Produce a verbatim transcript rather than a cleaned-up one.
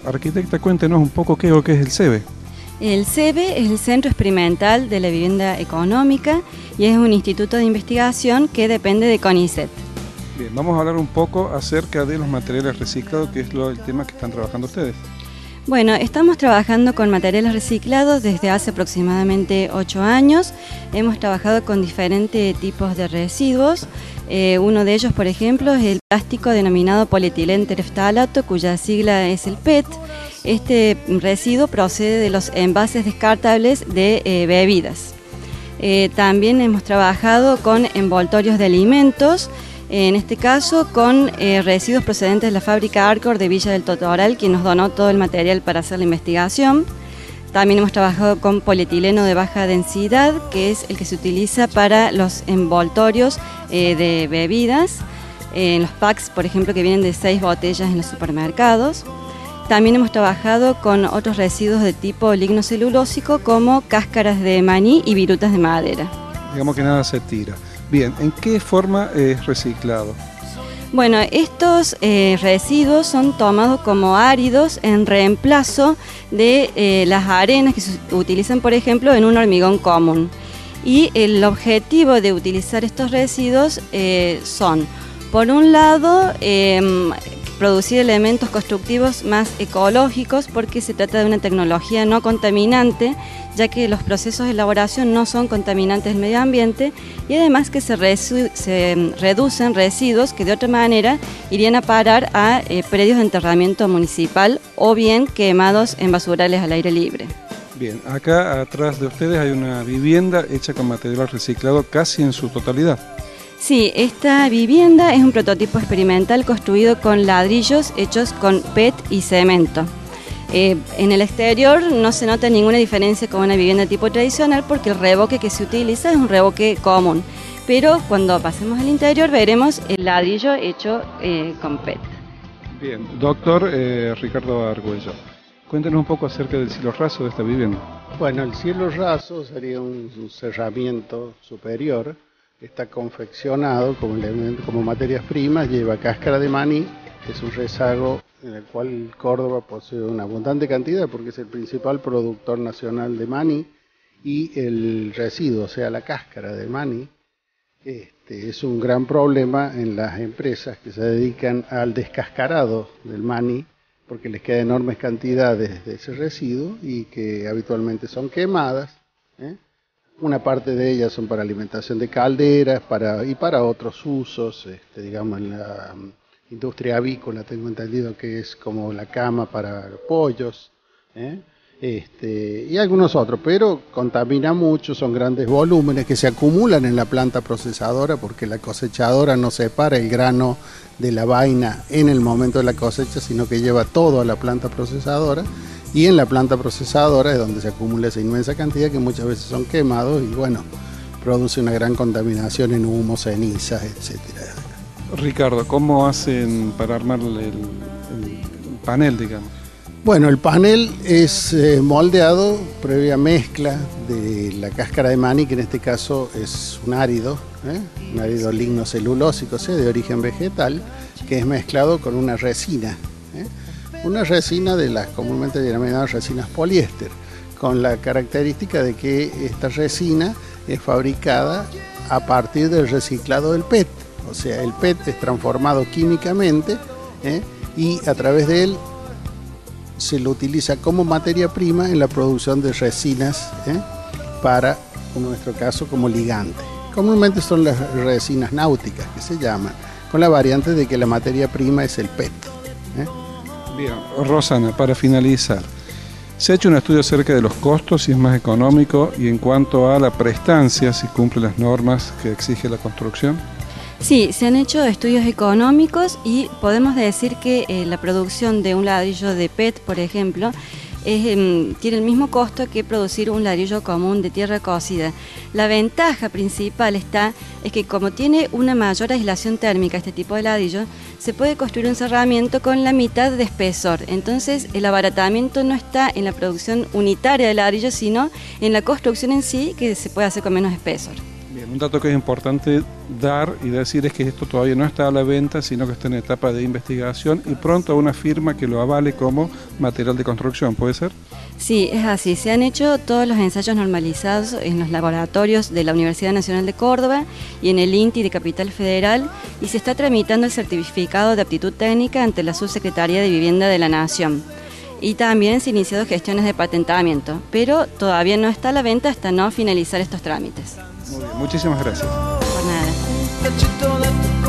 Arquitecta, cuéntenos un poco qué es lo que es el C E B E. El C E B E es el Centro Experimental de la Vivienda Económica y es un instituto de investigación que depende de CONICET. Bien, vamos a hablar un poco acerca de los materiales reciclados, que es lo, el tema que están trabajando ustedes. Bueno, estamos trabajando con materiales reciclados desde hace aproximadamente ocho años. Hemos trabajado con diferentes tipos de residuos. Eh, uno de ellos, por ejemplo, es el plástico denominado polietileno tereftalato, cuya sigla es el P E T. Este residuo procede de los envases descartables de eh, bebidas. Eh, también hemos trabajado con envoltorios de alimentos, en este caso con eh, residuos procedentes de la fábrica Arcor de Villa del Totoral, quien nos donó todo el material para hacer la investigación. También hemos trabajado con polietileno de baja densidad, que es el que se utiliza para los envoltorios eh, de bebidas, en eh, los packs, por ejemplo, que vienen de seis botellas en los supermercados. También hemos trabajado con otros residuos de tipo lignocelulósico, como cáscaras de maní y virutas de madera. Digamos que nada se tira. Bien, ¿en qué forma es reciclado? Bueno, estos eh, residuos son tomados como áridos en reemplazo de eh, las arenas que se utilizan, por ejemplo, en un hormigón común. Y el objetivo de utilizar estos residuos eh, son, por un lado, eh, producir elementos constructivos más ecológicos, porque se trata de una tecnología no contaminante, ya que los procesos de elaboración no son contaminantes del medio ambiente, y además que se, resu se reducen residuos que de otra manera irían a parar a eh, predios de enterramiento municipal o bien quemados en basurales al aire libre. Bien, acá atrás de ustedes hay una vivienda hecha con material reciclado casi en su totalidad. Sí, esta vivienda es un prototipo experimental construido con ladrillos hechos con P E T y cemento. Eh, en el exterior no se nota ninguna diferencia con una vivienda tipo tradicional, porque el revoque que se utiliza es un revoque común. Pero cuando pasemos al interior veremos el ladrillo hecho eh, con P E T. Bien, doctor eh, Ricardo Argüello, cuéntenos un poco acerca del cielo raso de esta vivienda. Bueno, el cielo raso sería un, un cerramiento superior. Está confeccionado como, elemento, como materias primas, lleva cáscara de maní, que es un rezago en el cual Córdoba posee una abundante cantidad porque es el principal productor nacional de maní, y el residuo, o sea, la cáscara de maní, este, es un gran problema en las empresas que se dedican al descascarado del maní, porque les quedan enormes cantidades de ese residuo y que habitualmente son quemadas, ¿eh? Una parte de ellas son para alimentación de calderas para, y para otros usos, este, digamos en la um, industria avícola tengo entendido que es como la cama para pollos, ¿eh? este, y algunos otros, pero contamina mucho, son grandes volúmenes que se acumulan en la planta procesadora porque la cosechadora no separa el grano de la vaina en el momento de la cosecha, sino que lleva todo a la planta procesadora. Y en la planta procesadora es donde se acumula esa inmensa cantidad que muchas veces son quemados y bueno, produce una gran contaminación en humo, cenizas, etcétera. Ricardo, ¿cómo hacen para armar el, el panel, digamos? Bueno, el panel es eh, moldeado previa mezcla de la cáscara de maní, que en este caso es un árido, ¿eh? un árido lignocelulósico, o sea, de origen vegetal, que es mezclado con una resina, ¿eh? Una resina de las comúnmente denominadas resinas poliéster, con la característica de que esta resina es fabricada a partir del reciclado del P E T. O sea, el P E T es transformado químicamente ¿eh? y a través de él se lo utiliza como materia prima en la producción de resinas ¿eh? para, en nuestro caso, como ligante. Comúnmente son las resinas náuticas que se llaman, con la variante de que la materia prima es el P E T. ¿eh? Bien, Rosana, para finalizar, ¿se ha hecho un estudio acerca de los costos, si es más económico, y en cuanto a la prestancia, si cumple las normas que exige la construcción? Sí, se han hecho estudios económicos y podemos decir que eh, la producción de un ladrillo de P E T, por ejemplo, es, eh, tiene el mismo costo que producir un ladrillo común de tierra cocida. La ventaja principal está es que como tiene una mayor aislación térmica este tipo de ladrillo, se puede construir un cerramiento con la mitad de espesor. Entonces el abaratamiento no está en la producción unitaria de ladrillo, sino en la construcción en sí, que se puede hacer con menos espesor. Bien, Un dato que es importante dar y decir es que esto todavía no está a la venta, sino que está en etapa de investigación y pronto una firma que lo avale como material de construcción, ¿puede ser? Sí, es así. Se han hecho todos los ensayos normalizados en los laboratorios de la Universidad Nacional de Córdoba y en el INTI de Capital Federal y se está tramitando el certificado de aptitud técnica ante la Subsecretaría de Vivienda de la Nación. Y también se han iniciado gestiones de patentamiento, pero todavía no está a la venta hasta no finalizar estos trámites. Muy bien, muchísimas gracias. Por nada.